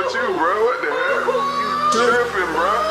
with you, bro. What the hell? You tripping, bro.